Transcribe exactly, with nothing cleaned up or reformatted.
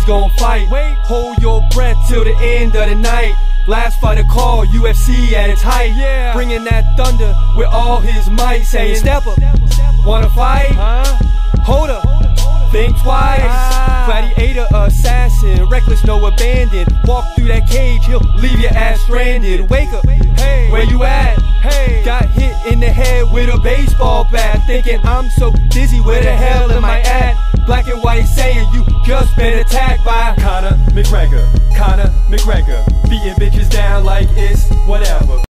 he's gon' fight. Wait, hold your breath till the end of the night. Last fighter call, U F C at its height. Yeah. Bringing that thunder with all his might, saying step up, wanna fight? Huh? Hold up, think twice. Ah. Gladiator, assassin, reckless, no abandon. Walk through that cage, he'll leave your ass stranded. Wake up, hey, where you at? Hey, got hit in the head with a baseball bat, thinking I'm so dizzy, where the hell am I at? Black and white saying you just been attacked by Conor McGregor, Conor McGregor, beating bitches down like it's whatever.